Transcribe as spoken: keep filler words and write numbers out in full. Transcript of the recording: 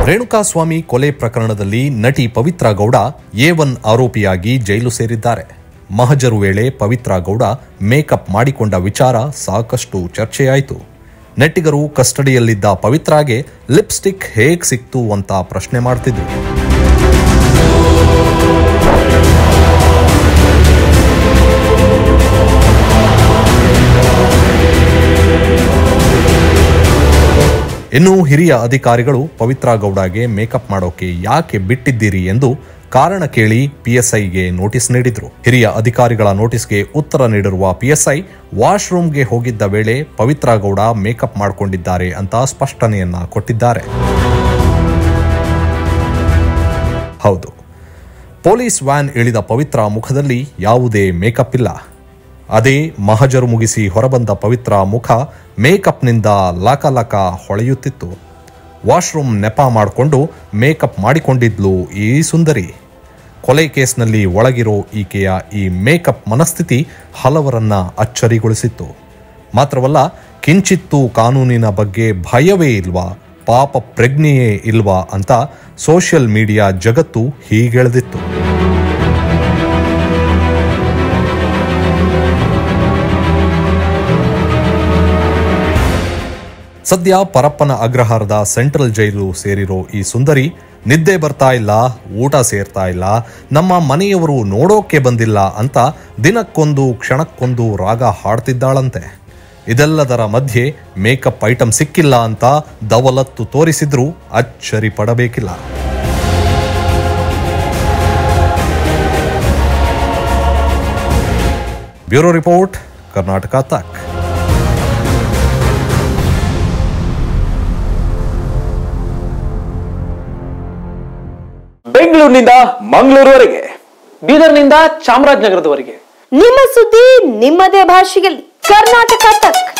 ರೇಣುಕಾಸ್ವಾಮಿ ಕೊಲೆ ಪ್ರಕರಣದಲ್ಲಿ ನಟಿ ಪವಿತ್ರಾ ಗೌಡ ಎ ಒನ್ ಆರೋಪಿಯಾಗಿ ಜೈಲು ಸೇರಿದ್ದಾರೆ. ಮಹಜರು ವೇಳೆ ಪವಿತ್ರಾ ಗೌಡ ಮೇಕಪ್ ಮಾಡಿಕೊಂಡ ವಿಚಾರ ಸಾಕಷ್ಟು ಚರ್ಚೆಯಾಯಿತು. ನೆಟ್ಟಿಗರು ಕಸ್ಟಡಿಯಲ್ಲಿದ್ದ ಪವಿತ್ರಾಗೆ ಲಿಪ್ಸ್ಟಿಕ್ ಹೇಗ್ ಸಿಕ್ತು ಅಂತ ಪ್ರಶ್ನೆ ಮಾಡ್ತಿದ್ರು. ಇನ್ನು ಹಿರಿಯ ಅಧಿಕಾರಿಗಳು ಪವಿತ್ರಾ ಗೌಡಗೆ ಮೇಕಪ್ ಮಾಡೋಕೆ ಯಾಕೆ ಬಿಟ್ಟಿದ್ದೀರಿ ಎಂದು ಕಾರಣ ಕೇಳಿ ಪಿಎಸ್ಐಗೆ ನೋಟಿಸ್ ನೀಡಿದ್ರು. ಹಿರಿಯ ಅಧಿಕಾರಿಗಳ ನೋಟಿಸ್ಗೆ ಉತ್ತರ ನೀಡಿರುವ ಪಿಎಸ್ಐ ವಾಶ್ರೂಮ್ಗೆ ಹೋಗಿದ್ದ ವೇಳೆ ಪವಿತ್ರಾ ಗೌಡ ಮೇಕಪ್ ಮಾಡಿಕೊಂಡಿದ್ದಾರೆ ಅಂತ ಸ್ಪಷ್ಟನೆಯನ್ನ ಕೊಟ್ಟಿದ್ದಾರೆ. ಹೌದು, ಪೊಲೀಸ್ ವ್ಯಾನ್ ಇಳಿದ ಪವಿತ್ರಾ ಮುಖದಲ್ಲಿ ಯಾವುದೇ ಮೇಕಪ್ ಇಲ್ಲ. ಅದೇ ಮಹಜರು ಮುಗಿಸಿ ಹೊರಬಂದ ಪವಿತ್ರಾ ಮುಖ ಮೇಕಪ್ನಿಂದ ಲಕ ಲಕ ಹೊಳೆಯುತ್ತಿತ್ತು. ವಾಶ್ರೂಮ್ ನೆಪ ಮಾಡಿಕೊಂಡು ಮೇಕಪ್ ಮಾಡಿಕೊಂಡಿದ್ಲು ಈ ಸುಂದರಿ. ಕೊಲೆ ಕೇಸ್ನಲ್ಲಿ ಒಳಗಿರೋ ಈಕೆಯ ಈ ಮೇಕಪ್ ಮನಸ್ಥಿತಿ ಹಲವರನ್ನ ಅಚ್ಚರಿಗೊಳಿಸಿತ್ತು. ಮಾತ್ರವಲ್ಲ, ಕಿಂಚಿತ್ತೂ ಕಾನೂನಿನ ಬಗ್ಗೆ ಭಯವೇ ಇಲ್ವಾ, ಪಾಪ ಪ್ರಜ್ಞೆಯೇ ಇಲ್ವಾ ಅಂತ ಸೋಷಿಯಲ್ ಮೀಡಿಯಾ ಜಗತ್ತು ಹೀಗೆಳೆದಿತ್ತು. ಸದ್ಯ ಪರಪ್ಪನ ಅಗ್ರಹಾರದ ಸೆಂಟ್ರಲ್ ಜೈಲು ಸೇರಿರೋ ಈ ಸುಂದರಿ ನಿದ್ದೆ ಬರ್ತಾ ಇಲ್ಲ, ಊಟ ಸೇರ್ತಾ ಇಲ್ಲ, ನಮ್ಮ ಮನೆಯವರು ನೋಡೋಕೆ ಬಂದಿಲ್ಲ ಅಂತ ದಿನಕ್ಕೊಂದು ಕ್ಷಣಕ್ಕೊಂದು ರಾಗ ಹಾಡ್ತಿದ್ದಾಳಂತೆ. ಇದೆಲ್ಲದರ ಮಧ್ಯೆ ಮೇಕಪ್ ಐಟಮ್ ಸಿಕ್ಕಿಲ್ಲ ಅಂತ ದವಲತ್ತು ತೋರಿಸಿದ್ರೂ ಅಚ್ಚರಿ ಪಡಬೇಕಿಲ್ಲ. ಬ್ಯೂರೋ ರಿಪೋರ್ಟ್, ಕರ್ನಾಟಕ ತಕ್. ಬೆಂಗಳೂರಿನಿಂದ ಮಂಗಳೂರುವರೆಗೆ, ಬೀದರ್ನಿಂದ ಚಾಮರಾಜನಗರದವರೆಗೆ ನಿಮ್ಮ ಸುದ್ದಿ ನಿಮ್ಮದೇ ಭಾಷೆಯಲ್ಲಿ ಕರ್ನಾಟಕ ತಕ್.